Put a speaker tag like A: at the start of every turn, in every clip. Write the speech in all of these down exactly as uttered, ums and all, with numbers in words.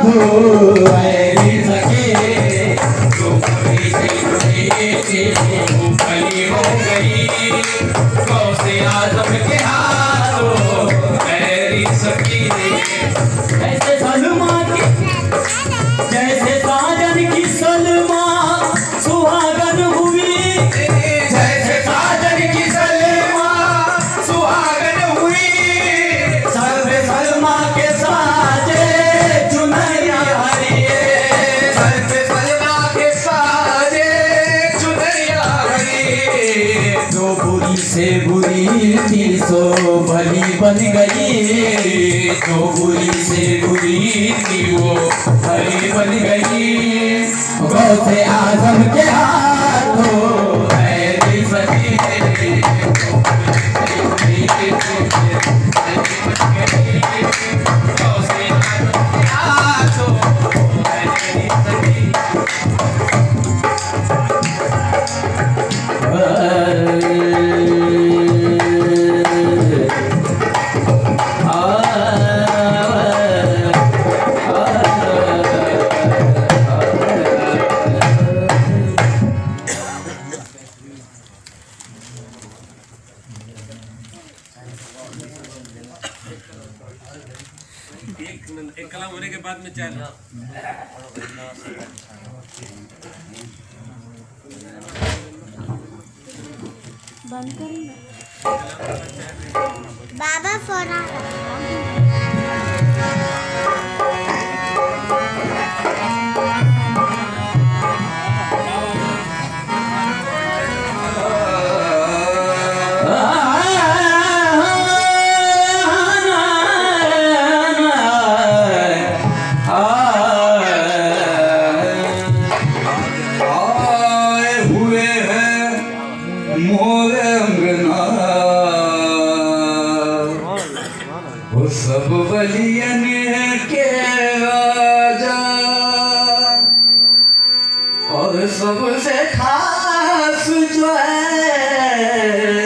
A: हाथों ऐरी सके तो कभी से भली हो गई गौसे आजम के हाथों ऐरी सकी जैसे सलमा की जैसे साजन की सलमा सुहागन हुई जैसे साजन की सलमा सुहागन हुई सर्वे सलमा के साजे चुनरिया हरिए सर्वे सलमा के साजे चुनरिया हरिए जो बुरी से बुरी थी सो भली बन गई जो बुरी से बुरी थी वो भली बन गई गौसे आजम के हाथों ऐरी सकी गौसे आजम के हाथों ऐरी सकी
B: एक कलाम होने के बाद में चाय
C: बंद करेंगे बाबा फोन आ
A: सब बलियन के राजा और सबसे खास जो है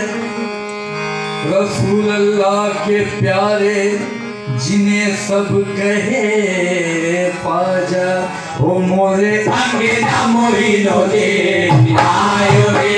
A: रसूल अल्लाह के प्यारे जिन्हें सब कहे पाजा ओ मोरे अंगे ना मोरी लोगे आयो रे